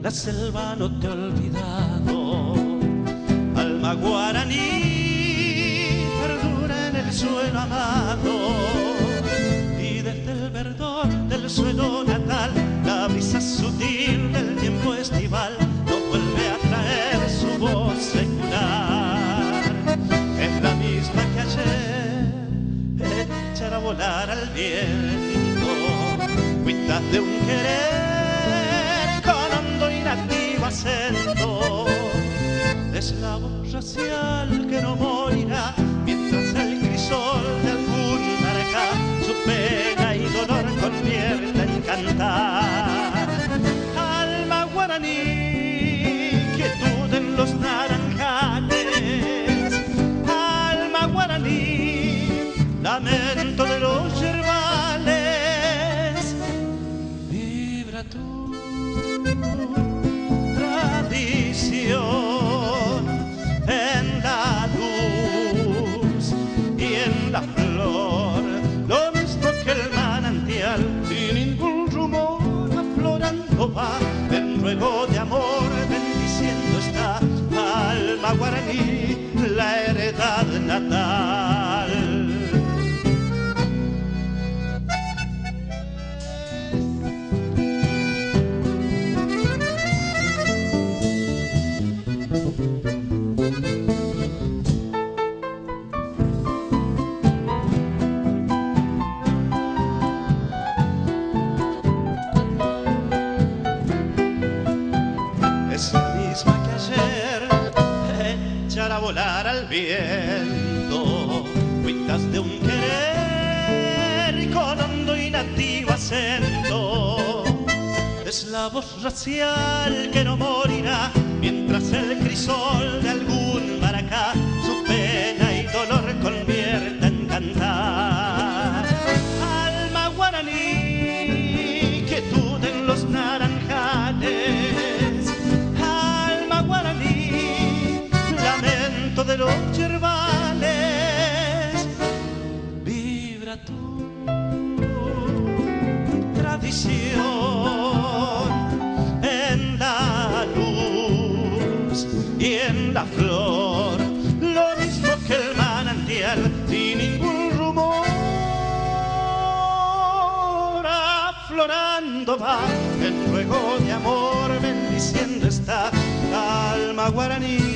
la selva no te ha olvidado. Alma guaraní perdura en el suelo amado, y desde el verdor del suelo natal la brisa sutil del tiempo estival no vuelve a traer su voz secular. Es la misma que ayer, echar a volar al viento, cuitas de un querer con hondo y nativo acento. Es la voz racial que no morirá mientras el crisol de algún maracá su pena y dolor convierta en cantar. Alma guaraní, quietud en los naranjales. Alma guaraní, lamento de los yerbales. Vibra tu tradición en la luz y en la flor, lo mismo que el manantial, sin ningún rumor aflorando va, en ruego de amor bendiciendo está. Alma guaraní, la heredad natal. A volar al viento, cuitas de un querer con hondo y nativo acento. Es la voz racial que no morirá mientras el crisol de algún maracá su pena y dolor convierta en cantar. Alma guaraní, quietud en los naranjales. Alma guaraní, lamento de los yerbales. Vibra tu tradición en la luz y en la flor, lo mismo que el manantial, sin ningún rumor aflorando va, en ruego de amor bendiciendo está. Alma guaraní,